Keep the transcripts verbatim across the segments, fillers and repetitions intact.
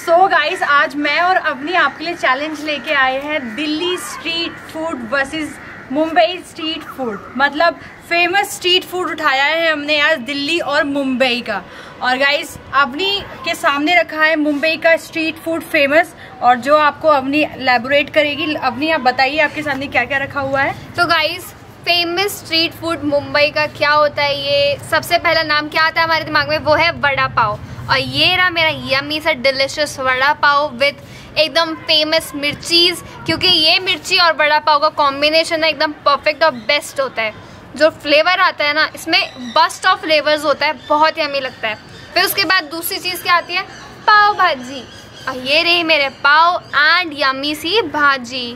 सो so guys, आज मैं और अवनी आपके लिए चैलेंज लेके आए हैं Delhi street food versus Mumbai street food. मतलब फेमस स्ट्रीट फूड उठाया है हमने आज दिल्ली और मुंबई का। और गाइस, अवनी के सामने रखा है मुंबई का स्ट्रीट फूड फेमस, और जो आपको अवनी एलैबोरेट करेगी। अवनी, आप बताइए आपके सामने क्या क्या रखा हुआ है। तो guys, famous street food Mumbai का क्या होता है, ये सबसे पहला नाम क्या आता है हमारे दिमाग में, वो है वड़ा पाव। और ये रहा मेरा यम्मी सा डिलिशियस वड़ा पाव विद एकदम फेमस मिर्चीज, क्योंकि ये मिर्ची और वड़ा पाव का कॉम्बिनेशन है एकदम परफेक्ट और बेस्ट होता है। जो फ्लेवर आता है ना, इसमें बस्ट ऑफ फ्लेवर्स होता है, बहुत यम्मी लगता है। फिर उसके बाद दूसरी चीज़ क्या आती है, पाव भाजी। और ये रही मेरे पाव एंड यम्मी सी भाजी।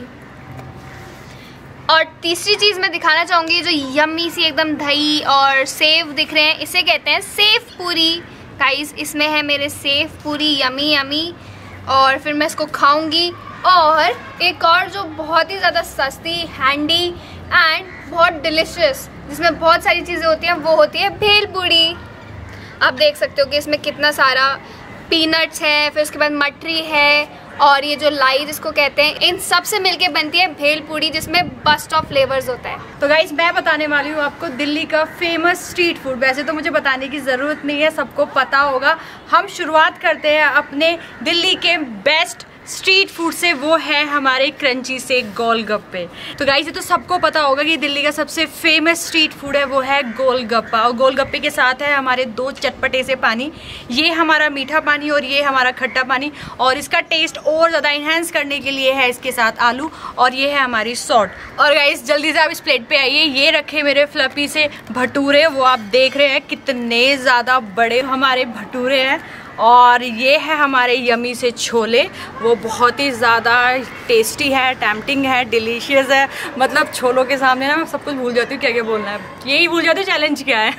और तीसरी चीज़ मैं दिखाना चाहूँगी, जो यम्मी सी एकदम दही और सेव दिख रहे हैं, इसे कहते हैं सेव पूरी। गाइस, इसमें है मेरे सेव पूरी, यम्मी यम्मी। और फिर मैं इसको खाऊंगी। और एक और जो बहुत ही ज़्यादा सस्ती, हैंडी एंड बहुत डिलिशियस, जिसमें बहुत सारी चीज़ें होती हैं, वो होती है भेल पूरी। आप देख सकते हो कि इसमें कितना सारा पीनट्स है, फिर उसके बाद मटरी है, और ये जो लाई जिसको कहते हैं, इन सब से मिलके बनती है भेल पूरी, जिसमें बस्ट ऑफ फ्लेवर्स होता है। तो गाइस, मैं बताने वाली हूँ आपको दिल्ली का फेमस स्ट्रीट फूड। वैसे तो मुझे बताने की ज़रूरत नहीं है, सबको पता होगा। हम शुरुआत करते हैं अपने दिल्ली के बेस्ट स्ट्रीट फूड से, वो है हमारे क्रंची से गोलगप्पे। तो गाइस, ये तो सबको पता होगा कि दिल्ली का सबसे फेमस स्ट्रीट फूड है वो है गोलगप्पा। और गोलगप्पे के साथ है हमारे दो चटपटे से पानी, ये हमारा मीठा पानी और ये हमारा खट्टा पानी। और इसका टेस्ट और ज़्यादा इन्हेंस करने के लिए है इसके साथ आलू, और ये है हमारी सॉल्ट। और गाइस, जल्दी से आप इस प्लेट पे आइए। ये रखे मेरे फ्लफी से भटूरे, वो आप देख रहे हैं कितने ज़्यादा बड़े हमारे भटूरे हैं। और ये है हमारे यमी से छोले, वो बहुत ही ज़्यादा टेस्टी है, टेम्पटिंग है, डिलीशियस है। मतलब छोलों के सामने ना मैं सब कुछ भूल जाती हूँ क्या क्या बोलना है, यही भूल जाती हूँ चैलेंज क्या है।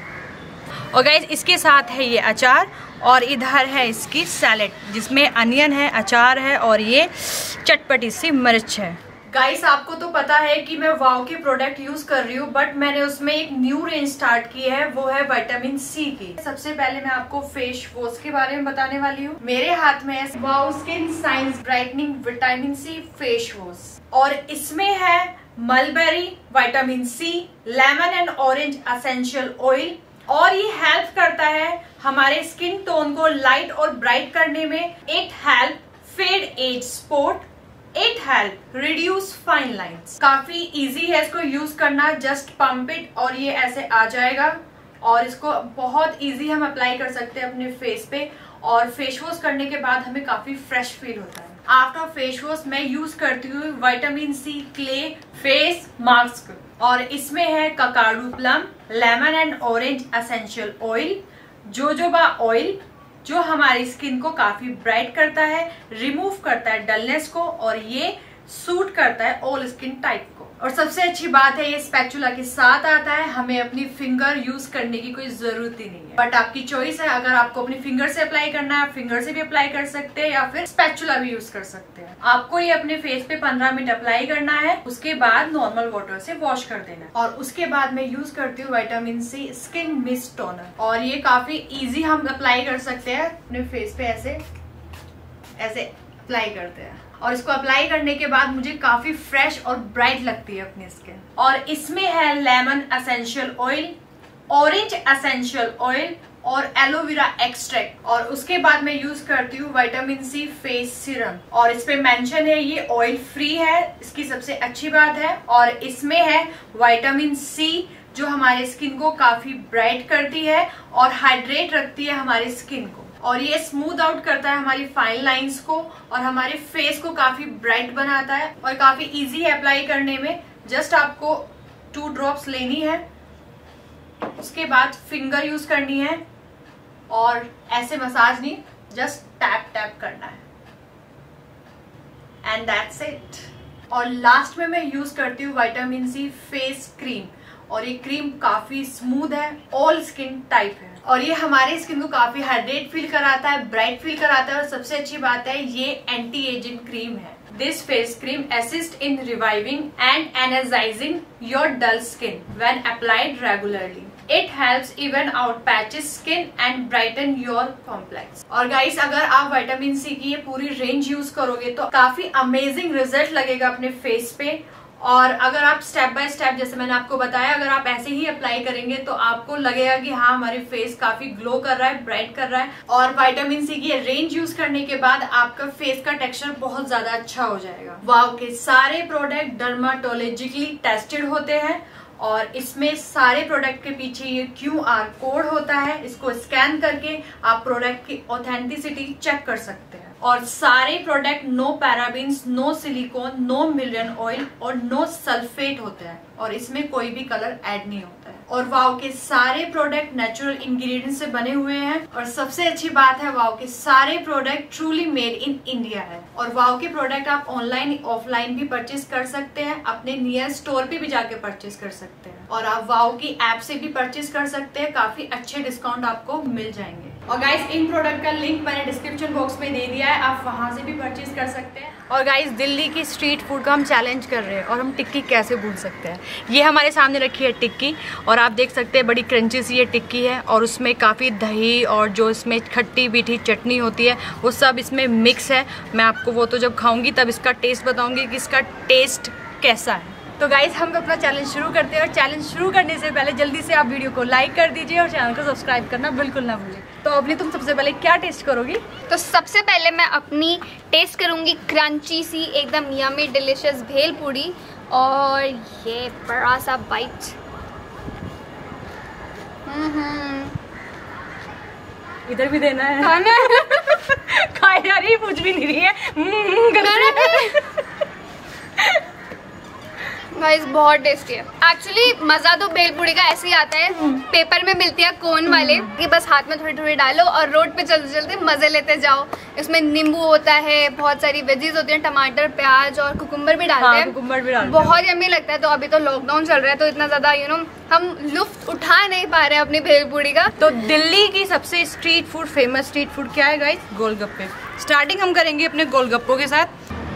और गाइस, इसके साथ है ये अचार, और इधर है इसकी सैलेड, जिसमें अनियन है, अचार है, और ये चटपटी सी मिर्च है। गाइस, आपको तो पता है कि मैं वाव के प्रोडक्ट यूज कर रही हूँ, बट मैंने उसमें एक न्यू रेंज स्टार्ट की है, वो है विटामिन सी की। सबसे पहले मैं आपको फेस वॉश के बारे में बताने वाली हूँ। मेरे हाथ में है वाव Skin Science brightening vitamin C face wash, और इसमें है mulberry vitamin C, lemon and orange essential oil. और ये हेल्प करता है हमारे स्किन टोन को लाइट और ब्राइट करने में। It help fade age spot, it help reduce fine lines. काफी इजी है इसको यूज करना, जस्ट पंप इट और ये ऐसे आ जाएगा। और इसको बहुत इजी हम अप्लाई कर सकते हैं अपने फेस पे, और फेस वॉश करने के बाद हमें काफी फ्रेश फील होता है। आफ्टर फेस वॉश मैं यूज करती हूँ vitamin C clay face mask, और इसमें है Kakadu plum, lemon and orange essential oil, jojoba oil, जो हमारी स्किन को काफी ब्राइट करता है, रिमूव करता है डलनेस को, और ये सूट करता है ऑल स्किन टाइप को। और सबसे अच्छी बात है, ये स्पैचुला के साथ आता है, हमें अपनी फिंगर यूज करने की कोई जरूरत ही नहीं है। बट आपकी चॉइस है, अगर आपको अपनी फिंगर से अप्लाई करना है, फिंगर से भी अप्लाई कर सकते हैं, या फिर स्पैचुला भी यूज कर सकते हैं। आपको ये अपने फेस पे पंद्रह मिनट अप्लाई करना है, उसके बाद नॉर्मल वाटर से वॉश कर देना है। और उसके बाद मैं यूज करती हूँ vitamin C skin mist toner, और ये काफी इजी हम अप्लाई कर सकते हैं अपने फेस पे। ऐसे ऐसे अप्लाई करते हैं, और इसको अप्लाई करने के बाद मुझे काफी फ्रेश और ब्राइट लगती है अपनी स्किन। और इसमें है lemon essential oil, orange essential oil, और एलोवेरा एक्सट्रैक्ट। और उसके बाद मैं यूज करती हूँ विटामिन सी फेस सीरम, और इस पे मेंशन है ये ऑयल फ्री है, इसकी सबसे अच्छी बात है। और इसमें है विटामिन सी, जो हमारे स्किन को काफी ब्राइट करती है और हाइड्रेट रखती है हमारी स्किन को। और ये स्मूथ आउट करता है हमारी फाइन लाइंस को, और हमारे फेस को काफी ब्राइट बनाता है, और काफी इजी है अप्लाई करने में। जस्ट आपको टू ड्रॉप्स लेनी है, उसके बाद फिंगर यूज करनी है, और ऐसे मसाज नहीं, जस्ट टैप टैप करना है, एंड दैट्स इट। और लास्ट में मैं यूज करती हूँ विटामिन सी फेस क्रीम, और ये क्रीम काफी स्मूथ है, ऑल स्किन टाइप है, और ये हमारे स्किन को काफी हाइड्रेट फील कराता है, ब्राइट फील कराता है। और सबसे अच्छी बात है, ये एंटी एजिंग क्रीम है। This face cream assist in reviving and energising your dull skin when applied regularly. It helps even out patches skin and brighten your complex. और गाइस अगर आप विटामिन सी की ये पूरी रेंज यूज करोगे तो काफी अमेजिंग रिजल्ट लगेगा अपने फेस पे। और अगर आप स्टेप बाय स्टेप जैसे मैंने आपको बताया अगर आप ऐसे ही अप्लाई करेंगे तो आपको लगेगा कि हाँ हमारे फेस काफी ग्लो कर रहा है, ब्राइट कर रहा है। और विटामिन सी की रेंज यूज करने के बाद आपका फेस का टेक्सचर बहुत ज्यादा अच्छा हो जाएगा। वाव के सारे प्रोडक्ट डर्माटोलॉजिकली टेस्टेड होते हैं और इसमें सारे प्रोडक्ट के पीछे ये क्यू आर कोड होता है, इसको स्कैन करके आप प्रोडक्ट की ऑथेंटिसिटी चेक कर सकते हैं। और सारे product no parabens, no silicone, no mineral oil और नो सल्फेट होते हैं और इसमें कोई भी कलर ऐड नहीं होता है। और वाव के सारे प्रोडक्ट नेचुरल इंग्रेडिएंट्स से बने हुए हैं और सबसे अच्छी बात है वाव के सारे product truly made in India है। और वाव के प्रोडक्ट आप ऑनलाइन ऑफलाइन भी परचेज कर सकते हैं, अपने नियर स्टोर पे भी जाके परचेज कर सकते हैं और आप वाव की ऐप से भी परचेज कर सकते हैं, काफी अच्छे डिस्काउंट आपको मिल जाएंगे। और गाइस इन प्रोडक्ट का लिंक मैंने डिस्क्रिप्शन बॉक्स में दे दिया है, आप वहां से भी परचेज कर सकते हैं। और गाइस दिल्ली की स्ट्रीट फूड का हम चैलेंज कर रहे हैं और हम टिक्की कैसे भूल सकते हैं। ये हमारे सामने रखी है टिक्की और आप देख सकते हैं बड़ी क्रंची सी ये टिक्की है और उसमें काफ़ी दही और जो इसमें खट्टी मीठी चटनी होती है वो सब इसमें मिक्स है। मैं आपको वो तो जब खाऊंगी तब इसका टेस्ट बताऊंगी कि इसका टेस्ट कैसा है। तो गाइज हम अपना चैलेंज शुरू करते हैं और चैलेंज शुरू करने से पहले जल्दी से आप वीडियो को लाइक कर दीजिए और चैनल को सब्सक्राइब करना बिल्कुल ना भूलिए। तो अवनी तुम सबसे पहले क्या टेस्ट करोगी? तो सबसे पहले मैं अपनी टेस्ट करूंगी क्रंची सी एकदम यमी डिलीशियस भेल पूरी और ये बड़ा सा बाइट। इधर भी देना है, खाना है। खाए जा रही कुछ भी नहीं रही है। गाइस बहुत टेस्टी है। एक्चुअली मजा तो भेलपूरी का ऐसे ही आता है, पेपर में मिलती है कोन वाले कि बस हाथ में थोड़ी थोड़ी डालो और रोड पे चलते चलते मजे लेते जाओ। इसमें नींबू होता है, बहुत सारी वेजीज होती हैं, टमाटर, प्याज और कुकुम्बर भी डालते हैं। कुकुम्बर भी डालते हैं। बहुत यम्मी लगता है। तो अभी तो लॉकडाउन चल रहा है तो इतना ज्यादा यू नो हम लुफ्त उठा नहीं पा रहे हैं अपनी भेलपूरी का। तो दिल्ली की सबसे street food famous street food क्या है गाइस? गोलगप्पे। स्टार्टिंग हम करेंगे अपने गोलगप्पों के साथ।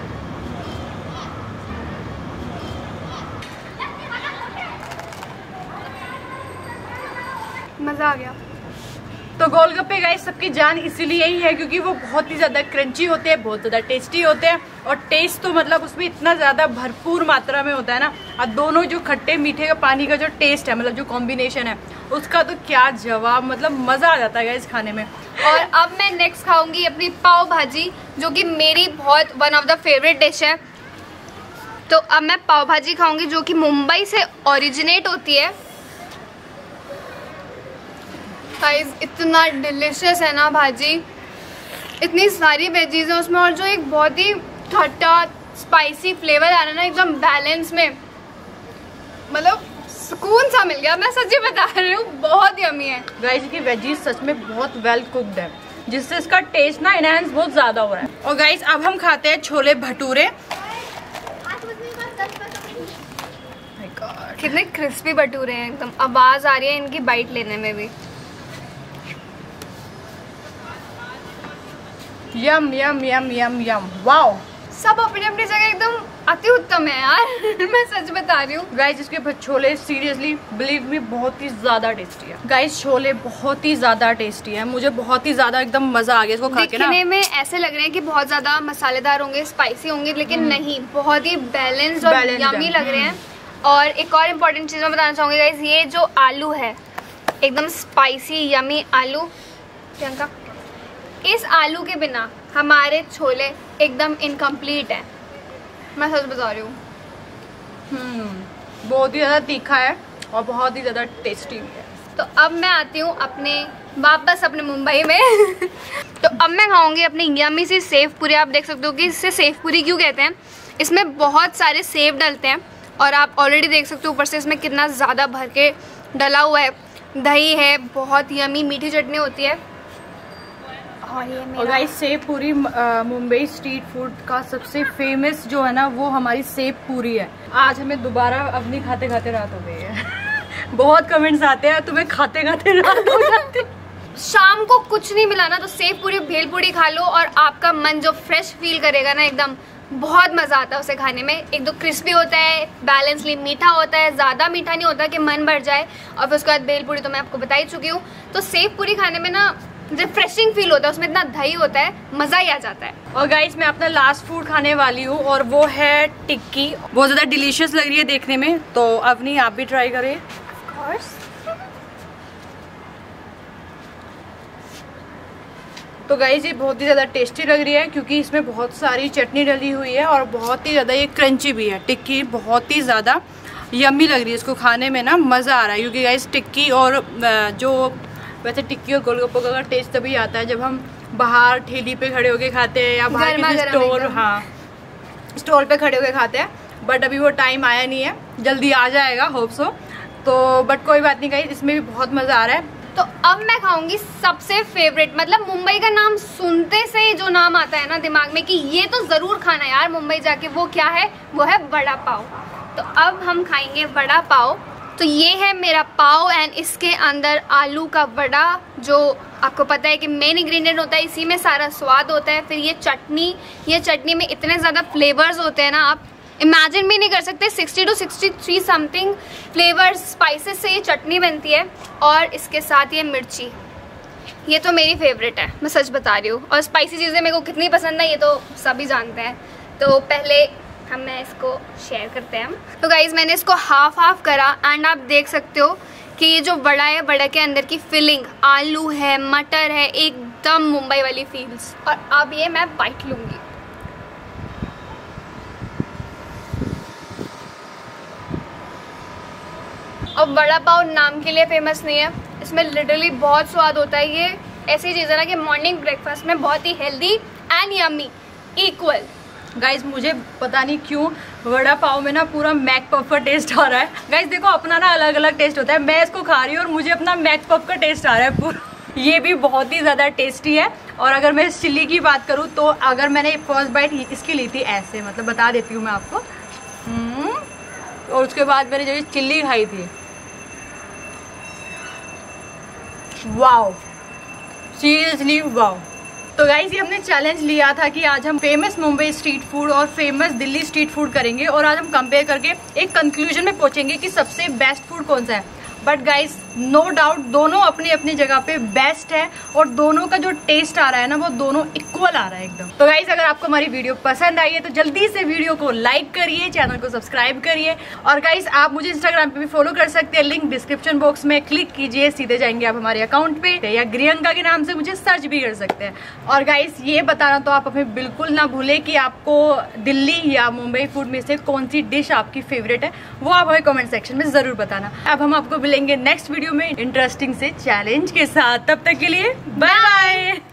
मजा आ गया। तो गोलगप्पे गाइस सबकी जान इसीलिए ही है क्योंकि वो बहुत ही ज्यादा क्रंची होते हैं, बहुत ज्यादा टेस्टी होते हैं और टेस्ट तो मतलब उसमें इतना ज्यादा भरपूर मात्रा में होता है ना। और दोनों जो खट्टे मीठे का पानी का जो टेस्ट है मतलब जो कॉम्बिनेशन है उसका तो क्या जवाब, मतलब मजा आ जाता है गाइस खाने में। और अब मैं नेक्स्ट खाऊंगी अपनी पाव भाजी जो कि मेरी बहुत one of the favourite dish है। तो अब मैं पाव भाजी खाऊंगी जो कि मुंबई से ओरिजिनेट होती है। गाइस इतना डिलीशियस है ना भाजी, इतनी सारी वेजीज हैं उसमें और जो एक बहुत ही खट्टा स्पाइसी फ्लेवर आ रहा है ना एकदम बैलेंस में, मतलब सुकून सा मिल गया। मैं सच्ची बता रही हूँ, बहुत यम्मी है। गाइस की वेजीज सच में बहुत वेल कुक्ड है जिससे इसका टेस्ट ना एनहांस बहुत ज्यादा हो रहा है। और गाइस अब हम खाते हैं छोले भटूरे। कितने क्रिस्पी भटूरे हैं, एकदम आवाज आ रही है इनकी बाइट लेने में भी। Yum yum yum yum yum wow. सब अपनी अपनी जगह एकदम अति उत्तम है यार। मैं सच बता रही हूँ। गाइस इसके छोले सीरियसली बिलीव मी बहुत ही ज्यादा टेस्टी है। गाइस छोले बहुत ही ज्यादा टेस्टी है, मुझे बहुत ही ज्यादा एकदम मजा आ गया इसको खा के ना। दिखने में ऐसे लग रहे हैं कि बहुत ज्यादा मसालेदार होंगे, स्पाइसी होंगे, लेकिन नहीं, बहुत ही बैलेंस्ड और यम्मी लग रहे हैं। और एक और इम्पोर्टेंट चीज मैं बताना चाहूंगी गाइस, ये जो आलू है एकदम स्पाइसी यम्मी आलू। प्रियंका, इस आलू के बिना हमारे छोले एकदम इनकम्प्लीट है, मैं सच बता रही हूँ। हम्म बहुत ही ज़्यादा तीखा है और बहुत ही ज़्यादा टेस्टी भी है। तो अब मैं आती हूँ अपने वापस अपने मुंबई में। तो अब मैं खाऊंगी अपनी यम्मी सी सेव पूरी। आप देख सकते हो कि इससे सेव पूरी क्यों कहते हैं, इसमें बहुत सारे सेव डलते हैं और आप ऑलरेडी देख सकते हो ऊपर से इसमें कितना ज़्यादा भर के डला हुआ है। दही है, बहुत यम्मी मीठी चटनी होती है। और ये और गाइस सेव पूरी मुंबई स्ट्रीट फूड का सबसे फेमस जो है ना वो हमारी सेव पूरी है। आज हमें दोबारा अपनी खाते खाते रात हो गई है। बहुत कमेंट्स आते हैं तुम्हें खाते खाते रात हो जाती है। शाम को कुछ नहीं मिला ना तो सेव पूरी भेल पूरी खा लो और आपका मन जो फ्रेश फील करेगा ना एकदम, बहुत मज़ा आता है उसे खाने में। एक तो क्रिस्पी होता है, बैलेंसली मीठा होता है, ज़्यादा मीठा नहीं होता कि मन भर जाए। और फिर उसके बाद भेलपूरी तो मैं आपको बता ही चुकी हूँ। तो सेव पूरी खाने में ना रिफ्रेशिंग फील होता है, उसमें इतना दही होता है, मज़ा ही आ जाता है। और गाइस मैं अपना लास्ट फूड खाने वाली हूँ और वो है टिक्की। बहुत ज़्यादा डिलीशियस लग रही है देखने में, तो अवनी आप भी ट्राई करें। Of course. तो गाइस ये बहुत ही ज़्यादा टेस्टी लग रही है क्योंकि इसमें बहुत सारी चटनी डली हुई है और बहुत ही ज़्यादा ये क्रंची भी है। टिक्की बहुत ही ज़्यादा यम्मी लग रही है, इसको खाने में ना मज़ा आ रहा है क्योंकि गाइस टिक्की और जो वैसे टिक्की और गोलगप्पे का टेस्ट तभी आता है जब हम बाहर ठेली पे खड़े होके खाते हैं या बाहर किसी स्टोर हाँ स्टॉल पे खड़े होके खाते हैं। बट अभी वो टाइम आया नहीं है, जल्दी आ जाएगा होप सो। तो बट कोई बात नहीं गाइस, इसमें भी बहुत मज़ा आ रहा है। तो अब मैं खाऊंगी सबसे फेवरेट, मतलब मुंबई का नाम सुनते से जो नाम आता है ना दिमाग में कि ये तो ज़रूर खाना यार मुंबई जाके, वो क्या है? वो है वड़ा पाव। तो अब हम खाएंगे वड़ा पाव। तो ये है मेरा पाव एंड इसके अंदर आलू का वड़ा, जो आपको पता है कि मेन इंग्रेडिएंट होता है, इसी में सारा स्वाद होता है। फिर ये चटनी, ये चटनी में इतने ज़्यादा फ्लेवर्स होते हैं ना, आप इमेजिन भी नहीं कर सकते। Sixty two sixty three something flavours spices से ये चटनी बनती है। और इसके साथ ये मिर्ची, ये तो मेरी फेवरेट है, मैं सच बता रही हूँ। और स्पाइसी चीज़ें मेरे को कितनी पसंद है ये तो सभी जानते हैं। तो पहले हम मैं इसको शेयर करते हैं हम। तो गाइज़ मैंने इसको हाफ हाफ करा एंड आप देख सकते हो कि ये जो वड़ा है, वड़ा के अंदर की फिलिंग आलू है, मटर है, एकदम मुंबई वाली फील्स। और अब ये मैं बाइट लूँगी। और वड़ा पाव नाम के लिए फेमस नहीं है, इसमें लिटरली बहुत स्वाद होता है। ये ऐसी चीज़ है ना कि मॉर्निंग ब्रेकफास्ट में बहुत ही healthy and yummy equal. Guys मुझे पता नहीं क्यों वड़ा पाव में ना पूरा मैक पफ का टेस्ट आ रहा है। गाइज देखो अपना ना अलग अलग टेस्ट होता है, मैं इसको खा रही हूँ और मुझे अपना मैक पफ का टेस्ट आ रहा है पूरा। ये भी बहुत ही ज़्यादा टेस्टी है। और अगर मैं इस चिल्ली की बात करूँ तो अगर मैंने फर्स्ट बाइट इसकी ली थी ऐसे, मतलब बता देती हूँ मैं आपको, और उसके बाद मैंने जब चिल्ली खाई थी, वाओ सीरियसली वाओ। तो गाइस ये हमने चैलेंज लिया था कि आज हम फेमस मुंबई स्ट्रीट फूड और फेमस दिल्ली स्ट्रीट फूड करेंगे और आज हम कंपेयर करके एक कंक्लूजन में पहुंचेंगे कि सबसे बेस्ट फूड कौन सा है। बट गाइस नो डाउट दोनों अपनी अपनी जगह पे बेस्ट है और दोनों का जो टेस्ट आ रहा है ना वो दोनों इक्वल आ रहा है एकदम। तो गाइस अगर आपको हमारी वीडियो पसंद आई है तो जल्दी से वीडियो को लाइक करिए, चैनल को सब्सक्राइब करिए। और गाइस आप मुझे इंस्टाग्राम पे भी फॉलो कर सकते हैं, लिंक डिस्क्रिप्शन बॉक्स में क्लिक कीजिए, सीधे जाएंगे आप हमारे अकाउंट पे, या ग्रियंका के नाम से मुझे सर्च भी कर सकते हैं। और गाइस ये बताना तो आप हमें बिल्कुल ना भूले कि आपको दिल्ली या मुंबई फूड में से कौन सी डिश आपकी फेवरेट है, वो आप हमें कमेंट सेक्शन में जरूर बताना। अब हम आपको मिलेंगे नेक्स्ट वीडियो में इंटरेस्टिंग से चैलेंज के साथ, तब तक के लिए बाय बाय।